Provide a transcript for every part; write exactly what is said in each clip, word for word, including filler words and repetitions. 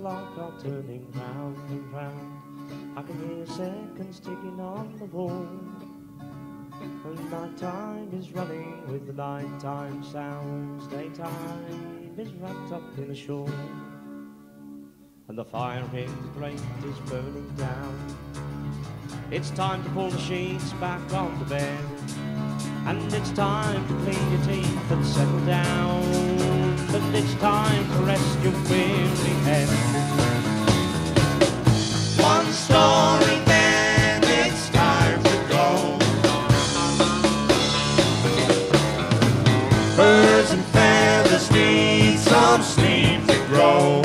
clock are turning round and round. I can hear seconds ticking on the wall. And night time is running with the nighttime sounds. Daytime is wrapped up in a shawl. And the fire in the grate is burning down. It's time to pull the sheets back on the bed. And it's time to clean your teeth and settle down. And it's time to rest your weary head. One story, then it's time to go. Birds and feathers need some sleep to grow.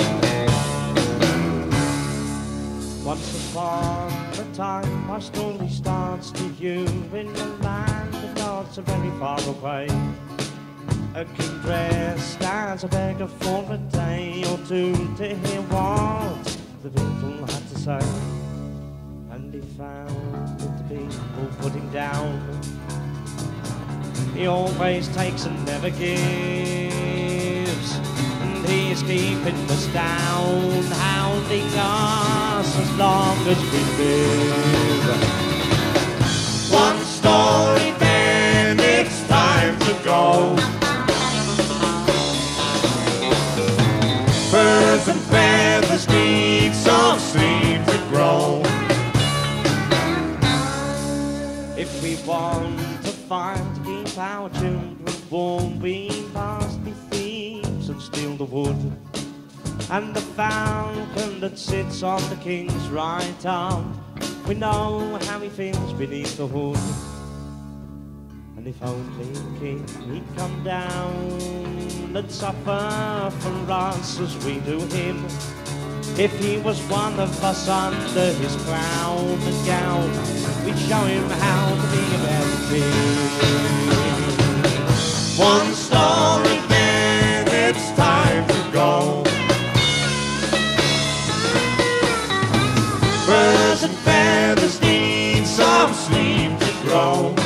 Once upon a time, our story starts to you in the land of not so very far away. A king dressed as a beggar for a day or two to hear what the people had to say. And he found that the people put him down. He always takes and never gives, and he is keeping us down, hounding us as long as we live. One story, then it's time to go. Birds and feathers need some sleep to grow. If we want to find to keep our children warm, we must be thieves and steal the wood. And the falcon that sits on the king's right arm, we know how he feels beneath the hood. And if only the king he'd come down and suffer for us as we do him. If he was one of us under his crown and gown, we'd show him how to be a better king. One story, then it's time to go. Birds and feathers need some sleep to grow.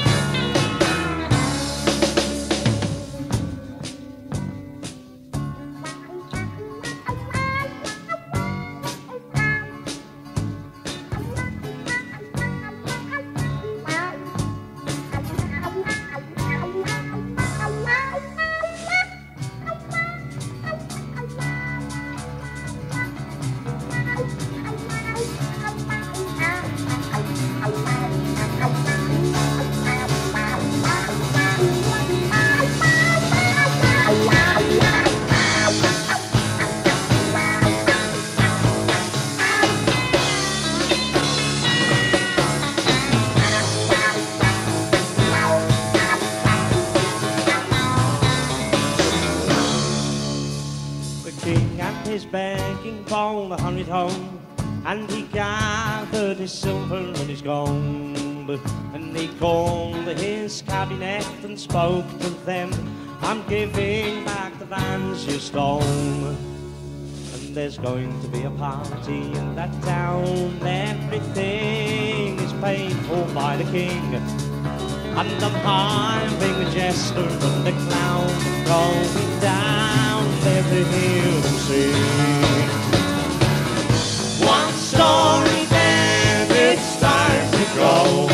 His begging bowl hurried home, and he gathered his silver and his gold, and he called his cabinet and spoke to them. I'm giving back the lands you stole, and there's going to be a party in that town. Everything is paid for by the king, and I'm hiring a jester and a clown going down there to hear them sing. One story, then it's time to go.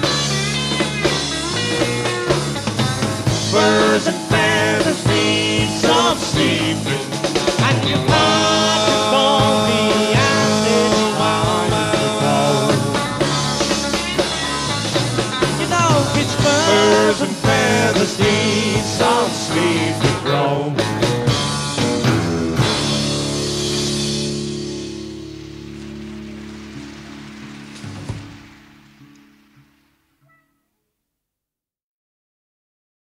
Birds and feathers need some sleep, and you can't call me and it's time to go. You know it's birds and feathers need some sleep to grow.